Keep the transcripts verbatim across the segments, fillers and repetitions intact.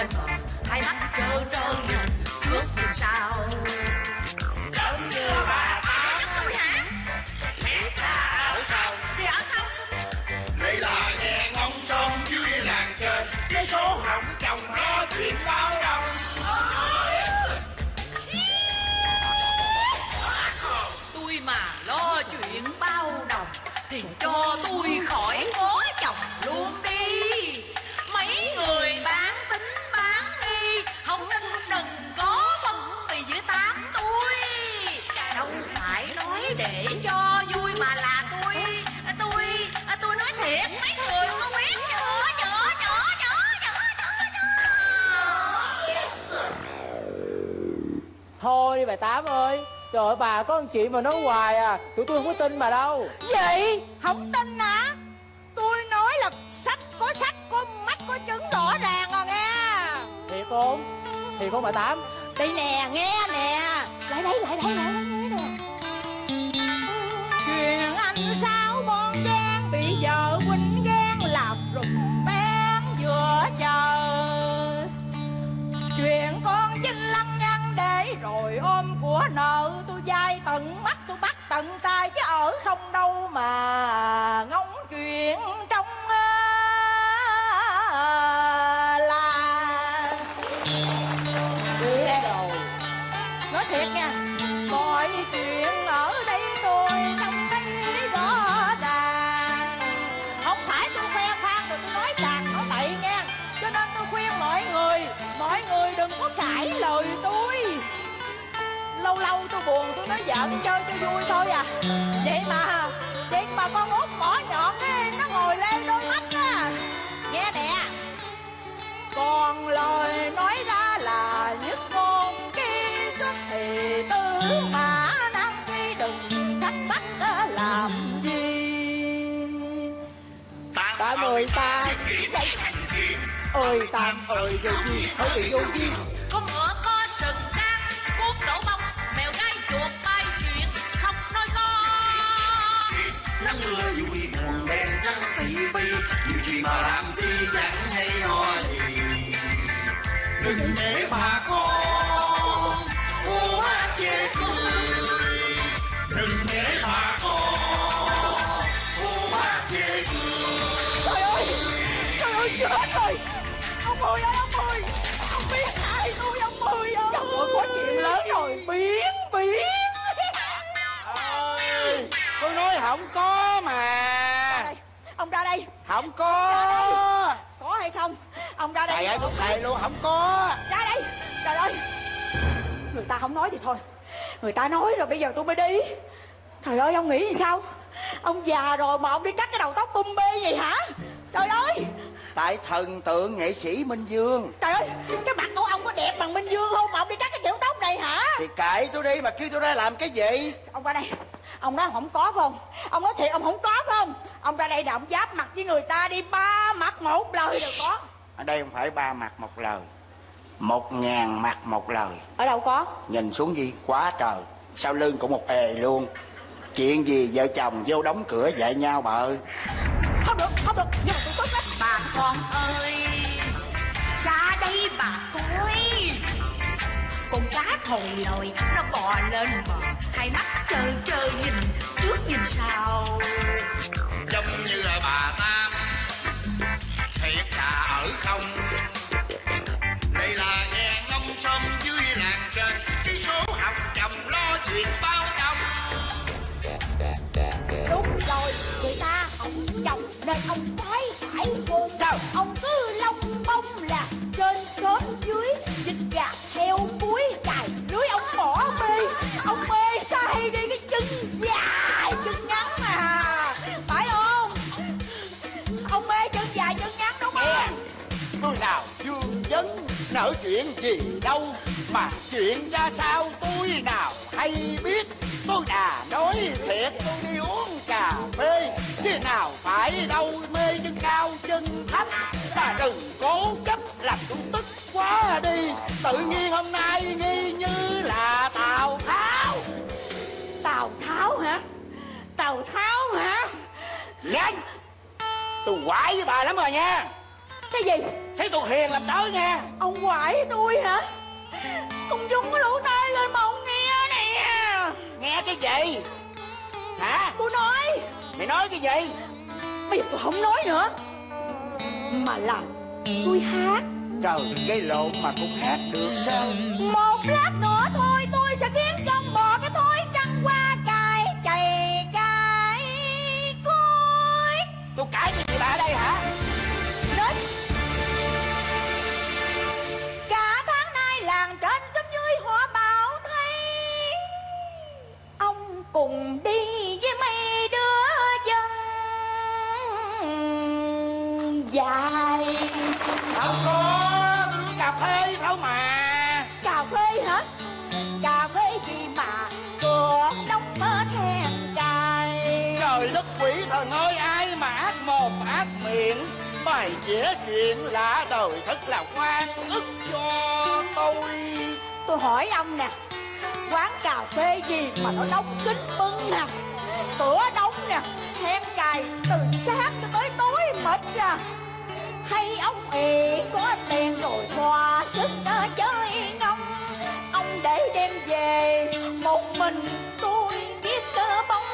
lên bờ, hai mắt trơ trơ nhìn trước nhìn sau. Giống như bà Tám tôi hả? Thiệt là ở không? Thì ở không. Đây là nghe ngóng sông dưới làng trên, cái số hỏng chồng nó chuyện bao đồng. Tôi mà lo chuyện bao đồng thì cho tôi khỏi có chồng luôn đi. Mấy người bán tính bán nghi, không nên đừng có phân bì với Tám tôi. Đâu phải nói để cho vui mà là tôi tôi tôi nói thiệt, mấy người có biết chưa? Nhớ nhớ nhớ nhớ nhớ. Thôi đi bà Tám ơi. Trời ơi bà có một chuyện mà nói hoài à. Tụi tôi không có tin bà đâu. Gì? Không tin hả? Tôi nói là sách có sách, có mắt, có chứng rõ ràng rồi nghe. Thiệt không? Thiệt không bà Tám? Đây nè, nghe nè. Lại đây, lại đây, lại đây, nghe nè. Chuyện anh sao bon gian bị vợ huynh ghen làm rụng bén vừa chờ. Chuyện con Vinh lăng nhăng để rồi ôm của nợ. Tôi dai tận mắt, tôi bắt tận tay, chứ ở không đâu mà ngóng chuyện trong là nghe rồi. Nói thiệt nha, mọi chuyện ở đây tôi trông thấy rõ ràng. Không phải tôi khoe khoang rồi tôi nói chàng nói bậy nha. Cho nên tôi khuyên mọi người, mọi người đừng có cãi lời tôi. Lâu lâu tôi buồn tôi nói giỡn chơi cho vui thôi à. Vậy mà, vậy mà con út mỏ nhọn ấy, nó ngồi lên đôi mắt á. Nghe nè. Còn lời nói ra là nhất ngôn ký xuất thì tư mã năng khi đừng thắc mắc làm gì. Tám ơi Tám Ơi Tám ơi vô duyên, hỡi bị vô duyên. Con ngựa có sừng trắng, cuốc đổ bông, mèo gai chuột bay chuyện không nói có. Nắng mưa vui buồn đen trắng thị phi, nhiều chuyện mà làm chi chẳng hay ho gì. Đừng để bà con ô hát chê cười, đừng để bà con ô hát chê cười. Trời ơi, trời ơi chết rồi. Ông Mười ơi, ông Mười, không biết ai tôi ông Mười ơi. Trời ơi, có chuyện lớn rồi, biến, biến. Ơi, tôi nói không có mà. Ra đây, ông ra đây. Không có. Có hay không? Ông ra đây. Thầy ơi, tôi thầy luôn, không có. Ra đây. Trời ơi, người ta không nói thì thôi, người ta nói rồi bây giờ tôi mới đi. Trời ơi, ông nghĩ gì sao? Ông già rồi mà ông đi cắt cái đầu tóc bum bê vậy hả? Trời ơi. Tại thần tượng nghệ sĩ Minh Vương. Trời ơi, cái mặt của ông có đẹp bằng Minh Vương không mà ông đi cắt cái kiểu tóc này hả? Thì kệ tôi đi, mà kêu tôi ra làm cái gì? Ông ra đây. Ông nói không có phải không? Ông nói thiệt ông không có phải không? Ông ra đây là ông giáp mặt với người ta đi, ba mặt một lời đều có. Ở đây không phải ba mặt một lời, một ngàn mặt một lời. Ở đâu có? Nhìn xuống gì quá trời, sau lưng cũng một ề luôn. Chuyện gì vợ chồng vô đóng cửa dạy nhau bà ơi. Không được, không được, nhưng mà tôi tức lắm. Bà con ơi, ra đây bà coi, con cá thồi lồi nó bò lên bờ, hai mắt trơ trơ nhìn trước nhìn sau. Giống như bà Tám thiệt là ở không. Đây là nghe ngóng sông dưới làng trên, cái số học chồng lo chuyện bao đồng. Đúng rồi, người ta không chồng nên ông phải phải buồn. Sao? Ông cứ lông bông là trên sớm dưới, dịch gà theo cuối cài lưới ông bỏ bê. Ông bê sai đi cái chân dài chân ngắn mà, phải không? Ông bê chân dài chân ngắn đúng không? Yeah. Tôi nào vương vấn nợ chuyện gì đâu, mà chuyện ra sao tôi nào hay biết. Tôi đã nói thiệt tôi đi uống cà phê, chứ nào phải đâu mê chân cao chân thấp. Ta đừng cố chấp làm tôi tức quá đi, tự nhiên hôm nay nghi như là Tào Tháo. Tào Tháo hả? Tào Tháo hả? Nhanh, tôi quải với bà lắm rồi nha. Cái gì? Thấy tôi hiền làm tới nha. Ông quải tôi hả? Ông dùng cái lỗ tai lên mà ông nghe nè. Nghe cái gì hả? Tôi nói. Mày nói cái gì? Bây giờ tôi không nói nữa, mà là tôi hát. Trời, gây lộn mà cũng hát được sao? Một lát nữa thôi tôi sẽ kiếm con bò cái thối trăng qua cài chày cài cối. Tôi cãi cái gì bà ở đây hả? Đến cả tháng nay làng trên xóm dưới họ bảo thấy ông cùng đi với mấy đứa dân dài. Không có, cà phê thôi mà. Cà phê hả? Cà phê gì mà cửa đóng hết hèn cài. Trời đất quỷ thần ơi, ai mà ác mồm ác miệng bày vẽ chuyện lạ đời thật là oan ức cho tôi. Tôi hỏi ông nè, quán cà phê gì mà nó đóng kín bưng nè, cửa đóng nè, hèn cài từ sáng cho tới tối mệt ra. Hay ông ì có tiền rồi thỏa sức ở chơi ngông, ông để đem về một mình tôi biết cơ bóng.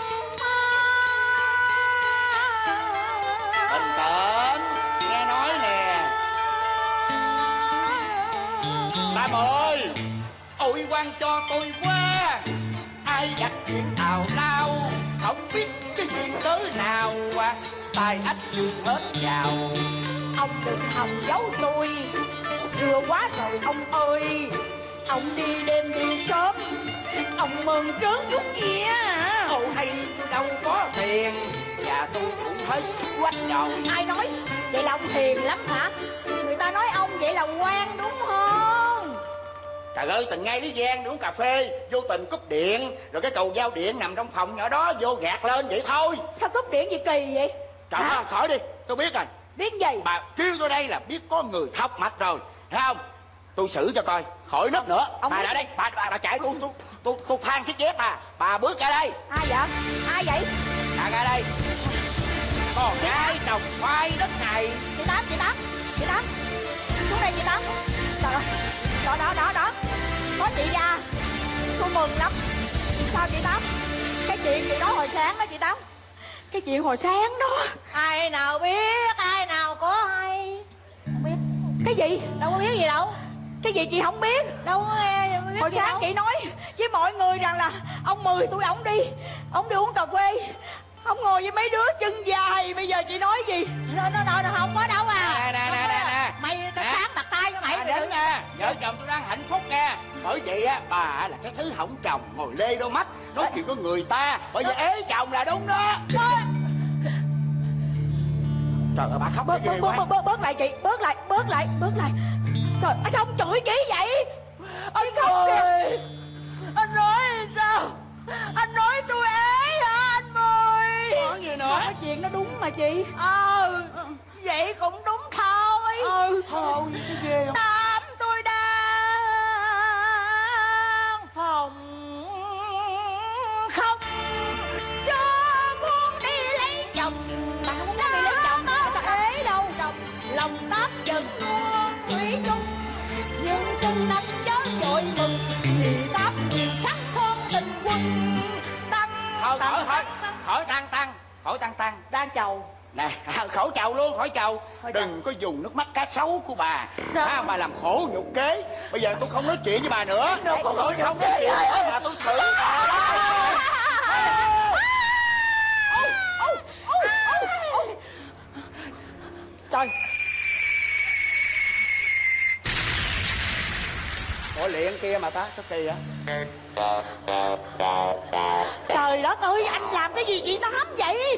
Bình tĩnh, nghe nói nè. Tam ơi, ôi quan cho tôi qua, ai đặt chuyện tào lao, không biết cái chuyện cớ nào, tài ách dương hết vào. Ông đừng hòng giấu tôi, xưa quá rồi ông ơi. Ông đi đêm đi sớm, ông mừng trớn chút kia. Ồ hay tôi đâu có tiền, và tôi cũng hết sức quách rồi. Ai nói? Vậy là ông hiền lắm hả? Người ta nói ông vậy là ngoan đúng không? Trời ơi, tình ngay lý gian uống cà phê, vô tình cúp điện, rồi cái cầu giao điện nằm trong phòng nhỏ đó, vô gạt lên vậy thôi. Sao cúp điện gì kỳ vậy? Trời ơi, khỏi đi, tôi biết rồi. Biết gì? Bà kêu tôi đây là biết có người thóc mạch rồi, thấy không? Tôi xử cho coi, khỏi nấp nữa. Ông Bà biết... lại đây, bà, bà, bà chạy tôi, tôi, tôi, tôi phan chiếc dép bà. Bà bước ra đây. Ai vậy? Ai vậy? Bà ra đây. Con gái trồng khoai đất này. Chị Tám, chị Tám, chị Tám, xuống đây chị Tám. Trời ơi, đó, đó, đó, đó. Có chị ra, tôi mừng lắm. Sao chị Tám? Cái chuyện gì đó hồi sáng đó chị Tám. Cái chuyện hồi sáng đó. Ai nào biết, ai nào có hay. Không biết. Cái gì? Đâu có biết gì đâu. Cái gì chị không biết? Đâu có nghe, không biết. Hồi sáng đâu. Chị nói với mọi người rằng là ông Mười tôi ổng đi, ổng đi uống cà phê, ông ngồi với mấy đứa chân dài. Bây giờ chị nói gì? Nó nó nó không có đâu à. Nè nè nè nè nè. Mày cái sáng đặt tay cho mày. À, đứng nha, vợ chồng tôi đang hạnh phúc nha. Bởi vậy á, bà là cái thứ hỏng chồng, ngồi lê đôi mắt nói chuyện của người ta. Bởi vậy ế chồng là đúng đó. Trời ơi, bà khóc bớt cái gì bớt, quá. bớt bớt bớt lại chị, bớt lại, bớt lại, bớt lại. Trời, sao ông chửi chị vậy? Anh không kìa. Anh nói sao? Anh nói tôi ế hả anh Mười? Có gì nữa? Cái chuyện nó đúng mà chị. Ờ, vậy cũng đúng thôi. Ừ, Thôi, cái gì không? Tám tôi đang phòng không cho muốn đi lấy chồng. Bạn không muốn đi lấy chồng có ế đâu. Lòng Tám vẫn luôn thủy chung, nhưng xin anh chớ vội mừng, vì Tám nhiều sắc son tình quân. Tăng Thôi, khỏi, khỏi, khỏi tăng tăng, khỏi tăng tăng. đang chầu. Nè, khỏi chầu luôn, khỏi chầu. Khỏi Đừng có dùng nước mắt cá sấu của bà. Sao? À, bà làm khổ nhục kế. Bây giờ tôi không nói chuyện với bà nữa. Đâu có Tôi không nói chuyện nữa mà tôi xử bà. Trời, Ủa luyện kia mà ta, sao kỳ vậy? trời đất ơi, anh làm cái gì chị Tám vậy?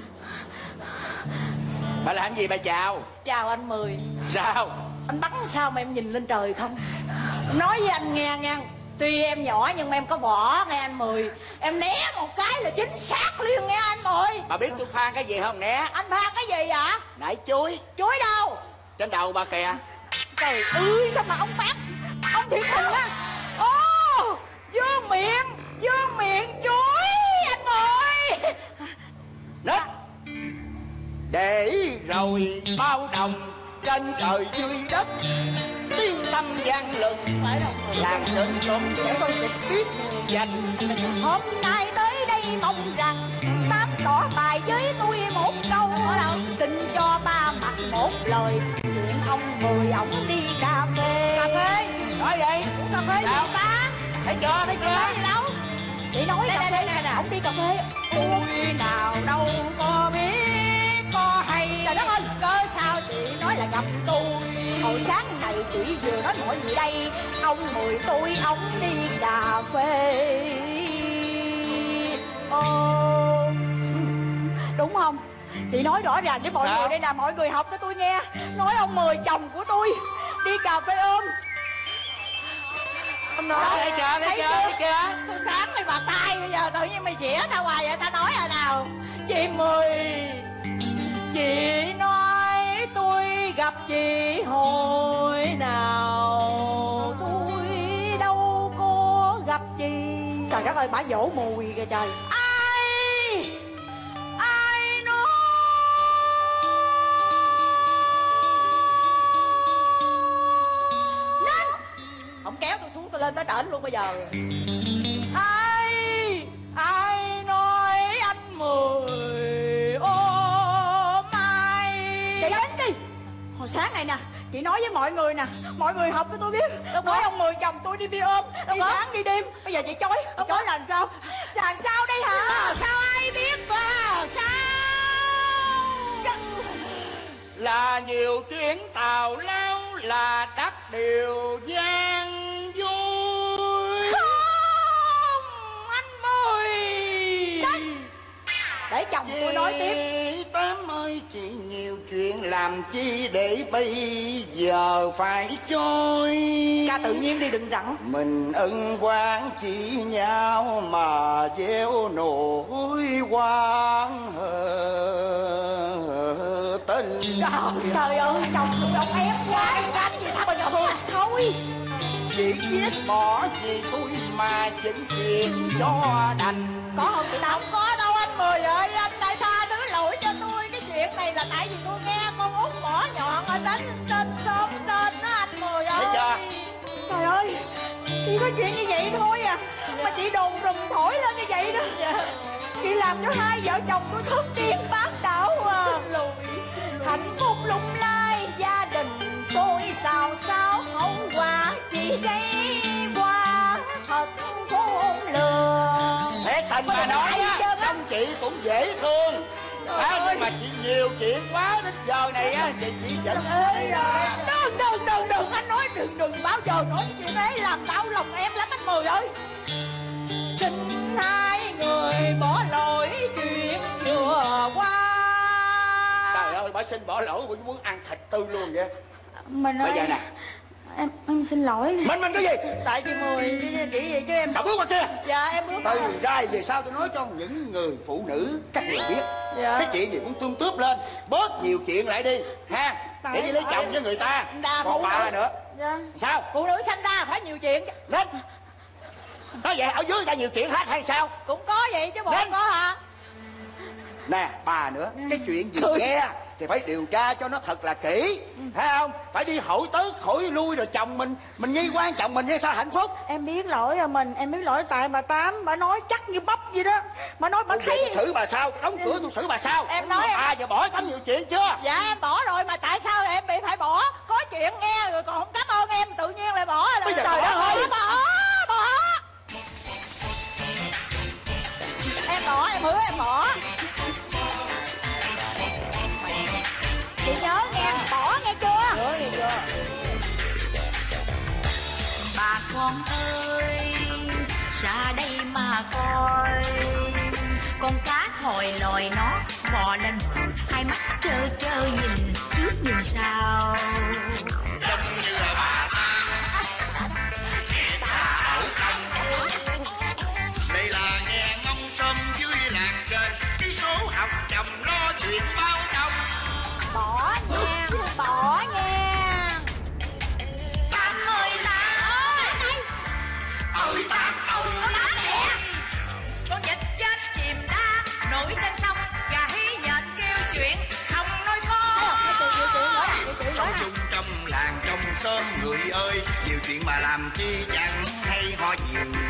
Bà làm gì bà chào? Chào anh Mười. Sao? Anh bắn sao mà em nhìn lên trời không? Nói với anh nghe nha, tuy em nhỏ nhưng mà em có vỏ nghe anh Mười. Em né một cái là chính xác liền nghe anh Mười. Bà biết tôi phan cái gì không nè? Anh pha cái gì vậy? Nãy chuối Chuối đâu? trên đầu bà kìa. Trời ơi, sao mà ông bác, ông thiệt tình á. Ô, vô miệng, vô miệng chuối anh Mười. Nết. Để rồi bao đồng trên trời dưới đất, tiếng tâm vang lừng làng trên xóm sẽ có kịch biết dành. Hôm nay tới đây mong rằng bác tỏ bài với tôi một câu, xin cho ba mặt một lời chuyện ông Mười ổng đi cà phê. Cà phê? Nói vậy? Uống cà phê gì ba? Thấy chưa, thấy chưa? Gì đâu? Chị nói đây, cà phê nè, ổng đi cà phê. Tôi nào đâu có biết có hay. Trời đất ơi, cớ sao chị nói là gặp tôi? Hồi sáng này chị vừa nói mọi người đây, ông Mười tôi ổng đi cà phê. Ờ... Đúng không? Chị nói rõ ràng với mọi Sao? người đây nè, mọi người học cho tôi nghe. Nói ông Mười chồng của tôi đi cà phê ôm. Ông nói thấy chưa, thấy chưa, thấy chưa? Tôi sáng mày bạc tay, bây giờ tự nhiên mày chĩa tao hoài vậy, tao nói rồi nào. Chị Mười, chị nói tôi gặp chị hồi nào, tôi đâu có gặp chị. Trời đất ơi, bả vỗ mùi kìa trời. Ai ai nói nên ông kéo tôi xuống, tôi lên tới trển luôn bây giờ. Ai ai nói anh Mười ôm ai. Chị đến đi. Hồi sáng này nè, chị nói với mọi người nè, mọi người học cho tôi biết. Nói ông Mười chồng tôi đi đi ôm, đi sáng đi đêm. Bây giờ chị chối, chị chối là làm sao? Làm sao đây hả? Sao ai biết cơ? Sao? Là nhiều chuyến tàu lao là đắt điều gian vui. Không, anh Mười. Để chồng tôi nói tiếp. Chị Tám ơi, chị nhiều chuyện làm chi để bây giờ phải trôi. Ca tự nhiên đi đừng rặn. Mình ân oán chỉ nhau mà gieo nỗi quan tình. Trời, trời ơi, chồng tôi ông ép quá. Em đánh gì sao bây giờ thôi. Thôi. Chị giết bỏ chị tôi mà chỉnh chuyện cho đành. Có không chị Tám? Không có đâu anh Mười ơi, anh đại tha thứ lỗi cho tôi. Cái chuyện này là tại vì tôi nghe con út bỏ nhọn ở đánh trên xóm trên đó anh Mười ơi. Thấy chưa? Trời ơi, chỉ có chuyện như vậy thôi à, mà chị đồn rùm thổi lên như vậy đó. Chị làm cho hai vợ chồng tôi thất điên bát đảo à. Hạnh phúc lung lai gia đình tôi xào xáo, hậu quả chị gây qua thật khôn lường. Thế tình mà nói á, trong chị cũng dễ thương. À, nhưng mà chị nhiều chuyện quá đến giờ này á, chị chỉ giận. Đừng đừng đừng đừng anh nói đừng đừng bao giờ nói cái chuyện ấy, làm đau lòng em lắm anh Mười ơi. Xin hai người bỏ lỗi chuyện vừa qua. Trời ơi, bà xin bỏ lỗi, bà muốn ăn thịt tươi luôn vậy. Mình Bây ơi, giờ nè, em em xin lỗi. mình mình cái gì? Tại chị Mười chỉ gì chứ em. Bà bước qua kia. Dạ em bước. Từ ra về sau tôi nói cho những người phụ nữ các người biết. Dạ. Cái chuyện gì cũng tươm tướp lên, bớt nhiều chuyện lại đi ha, để đi lấy chồng với người ta. Còn bà nữa. Dạ. Sao? Phụ nữ sanh ra phải nhiều chuyện. Lên. Nói vậy ở dưới người ta nhiều chuyện hết hay sao? Cũng có vậy chứ bộ Lên. có hả? Nè bà nữa, cái chuyện gì nghe thì phải điều tra cho nó thật là kỹ, thấy không? Phải đi hỏi tới hỏi lui rồi chồng mình mình nghi quan chồng mình hay sao hạnh phúc. Em biết lỗi rồi mình, em biết lỗi tại bà Tám, bà nói chắc như bắp vậy đó. Bà nói bà Tôi thấy. xử bà sao? Đóng cửa tôi xử bà sao? Em nói em. À giờ bỏ có nhiều chuyện chưa? Dạ em bỏ rồi mà tại sao em bị phải bỏ? Có chuyện nghe rồi còn không cảm ơn em tự nhiên lại bỏ. Bây giờ trời bỏ đất ơi, thôi. bỏ bỏ. Em bỏ, em hứa em bỏ. Chị nhớ nghe, bỏ nghe chưa? Nhớ nghe chưa? Bà con ơi, ra đây mà coi, con cá hồi lòi nó bò lên bờ, hai mắt trơ trơ nhìn trước nhìn sau. Giống như là bà ta nghe ta ở không. Đây là nghe ngóng sông dưới làng trên, cái số học chồng lo chuyện bao đồng. Bỏ nha, bỏ nha. Tám ơi Tám ơi, Ơi Tám ơi, Tám nè, con vịt chết chìm đá nổi trên sông, gà hí nhện kêu chuyện không nói có. Nhiều chuyện nữa nè, nhiều chuyện nữa nè. ơi, nhiều chuyện mà làm chi chẳng hay ho nhiều.